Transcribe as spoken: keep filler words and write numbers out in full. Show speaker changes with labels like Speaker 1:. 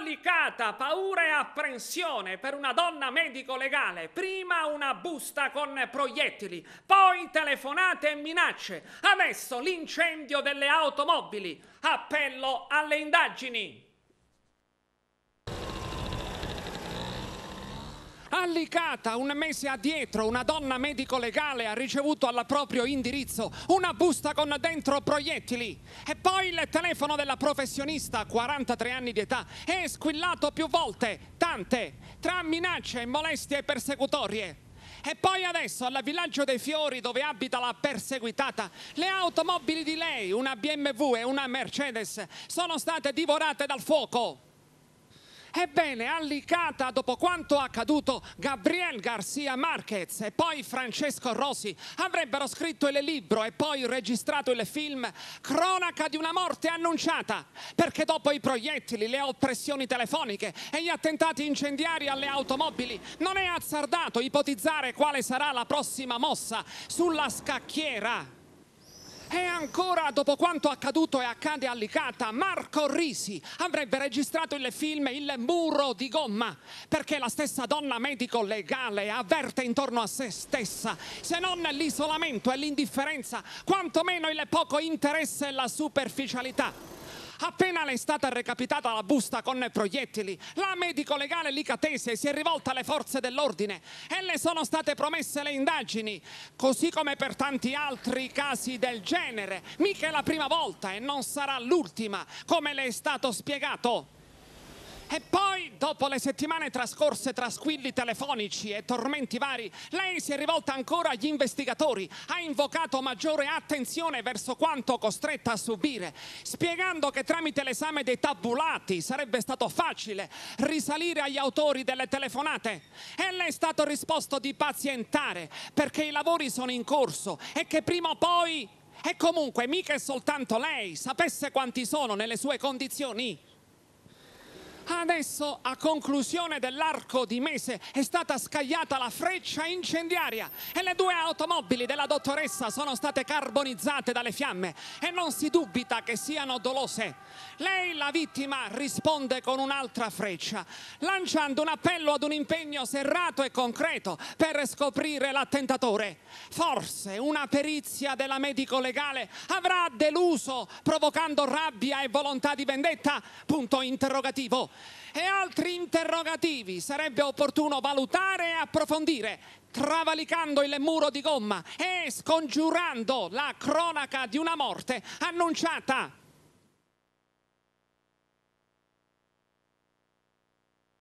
Speaker 1: Licata, paura e apprensione per una donna medico-legale. Prima una busta con proiettili, poi telefonate e minacce. Adesso l'incendio delle automobili. Appello alle indagini. A Licata, un mese addietro, una donna medico-legale ha ricevuto al proprio indirizzo una busta con dentro proiettili. E poi il telefono della professionista, quarantatré anni di età, è squillato più volte, tante, tra minacce, molestie persecutorie. E poi adesso, al villaggio dei Fiori, dove abita la perseguitata, le automobili di lei, una B M W e una Mercedes, sono state divorate dal fuoco. Ebbene, a Licata, dopo quanto accaduto, Gabriel García Márquez e poi Francesco Rosi avrebbero scritto il libro e poi registrato il film Cronaca di una morte annunciata, perché dopo i proiettili, le oppressioni telefoniche e gli attentati incendiari alle automobili non è azzardato ipotizzare quale sarà la prossima mossa sulla scacchiera. E ancora, dopo quanto accaduto e accade a Licata, Marco Risi avrebbe registrato il film Il muro di gomma, perché la stessa donna medico legale avverte intorno a se stessa, se non l'isolamento e l'indifferenza, quantomeno il poco interesse e la superficialità. Appena le è stata recapitata la busta con proiettili, la medico legale licatese si è rivolta alle forze dell'ordine e le sono state promesse le indagini, così come per tanti altri casi del genere. Mica è la prima volta e non sarà l'ultima, come le è stato spiegato. E poi, dopo le settimane trascorse tra squilli telefonici e tormenti vari, lei si è rivolta ancora agli investigatori, ha invocato maggiore attenzione verso quanto costretta a subire, spiegando che tramite l'esame dei tabulati sarebbe stato facile risalire agli autori delle telefonate. E le è stato risposto di pazientare, perché i lavori sono in corso e che prima o poi, e comunque mica è soltanto lei, sapesse quanti sono nelle sue condizioni. Adesso, a conclusione dell'arco di mese, è stata scagliata la freccia incendiaria e le due automobili della dottoressa sono state carbonizzate dalle fiamme e non si dubita che siano dolose. Lei, la vittima, risponde con un'altra freccia, lanciando un appello ad un impegno serrato e concreto per scoprire l'attentatore. Forse una perizia della medico legale avrà deluso, provocando rabbia e volontà di vendetta? Punto interrogativo. E altri interrogativi sarebbe opportuno valutare e approfondire, travalicando il muro di gomma e scongiurando la cronaca di una morte annunciata.